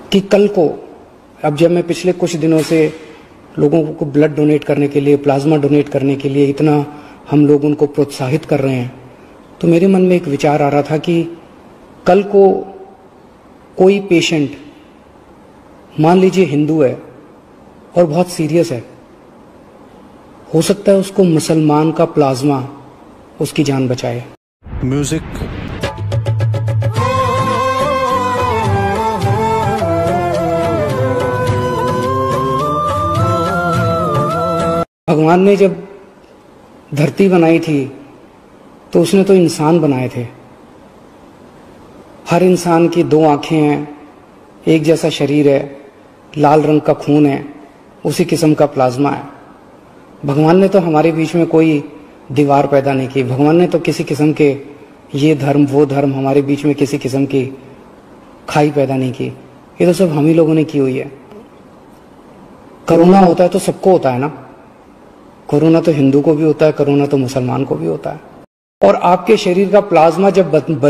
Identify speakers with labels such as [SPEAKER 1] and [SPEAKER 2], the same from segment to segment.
[SPEAKER 1] कि कल को, अब जब मैं पिछले कुछ दिनों से लोगों को ब्लड डोनेट करने के लिए, प्लाज्मा डोनेट करने के लिए इतना हम लोग उनको प्रोत्साहित कर रहे हैं, तो मेरे मन में एक विचार आ रहा था कि कल को कोई पेशेंट, मान लीजिए हिंदू है और बहुत सीरियस है, हो सकता है उसको मुसलमान का प्लाज्मा उसकी जान बचाए।
[SPEAKER 2] म्यूजिक
[SPEAKER 1] भगवान ने जब धरती बनाई थी तो उसने तो इंसान बनाए थे। हर इंसान की 2 आंखें हैं, एक जैसा शरीर है, लाल रंग का खून है, उसी किस्म का प्लाज्मा है। भगवान ने तो हमारे बीच में कोई दीवार पैदा नहीं की। भगवान ने तो किसी किस्म के ये धर्म वो धर्म हमारे बीच में किसी किस्म की खाई पैदा नहीं की। ये तो सब हम ही लोगों ने की हुई है। कोरोना होता है तो सबको होता है ना। कोरोना तो हिंदू को भी होता है, कोरोना तो मुसलमान को भी होता है। और आपके शरीर का प्लाज्मा जब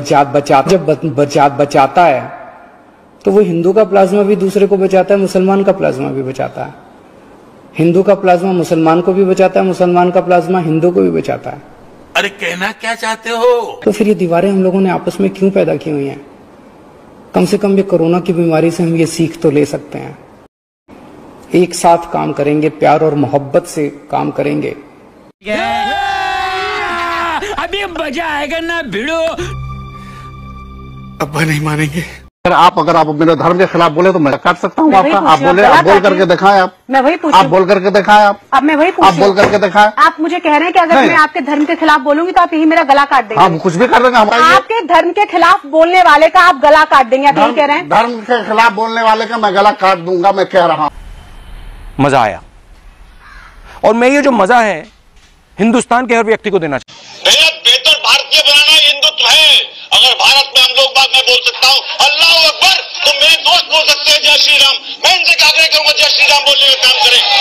[SPEAKER 1] बचाता है तो वो हिंदू का प्लाज्मा भी दूसरे को बचाता है, मुसलमान का प्लाज्मा भी बचाता है। हिंदू का प्लाज्मा मुसलमान को भी बचाता है, मुसलमान का प्लाज्मा हिंदू को भी बचाता है।
[SPEAKER 3] अरे कहना क्या चाहते हो?
[SPEAKER 1] तो फिर ये दीवारें हम लोगों ने आपस में क्यों पैदा की हुई हैं? कम से कम ये कोरोना की बीमारी से हम ये सीख तो ले सकते हैं। एक साथ काम करेंगे, प्यार और मोहब्बत से काम करेंगे।
[SPEAKER 3] अभी मजा आएगा ना भिड़ो।
[SPEAKER 2] अब्बा नहीं मानेंगे।
[SPEAKER 4] अगर आप मेरे धर्म के खिलाफ बोले तो मैं काट सकता हूँ आपका। आप बोल करके दिखाएं।
[SPEAKER 5] मैं वही पूछ,
[SPEAKER 4] आप बोल करके दिखाएं।
[SPEAKER 5] अब मैं वही
[SPEAKER 4] आप बोल करके दिखाएं।
[SPEAKER 5] आप मुझे कह रहे हैं कि अगर मैं आपके धर्म के खिलाफ बोलूंगी तो आप यही मेरा गला काट देंगे।
[SPEAKER 4] हम कुछ भी कर देंगे।
[SPEAKER 5] आपके धर्म के खिलाफ बोलने वाले का आप गला काट देंगे, आप यही कह रहे हैं?
[SPEAKER 4] धर्म के खिलाफ बोलने वाले का मैं गला काट दूंगा, मैं कह रहा हूँ।
[SPEAKER 6] मजा आया, और मैं ये जो मजा है हिंदुस्तान के हर व्यक्ति को देना चाहिए।
[SPEAKER 7] बेहतर भारतीय बनाना हिंदुत्व है। अगर भारत में हम लोग बात मैं बोल सकता हूँ अल्लाह अकबर, तो मेरे दोस्त बोल सकते हैं जय श्री राम। मैं इनसे आग्रह करूंगा जय श्री राम बोलने का काम करें।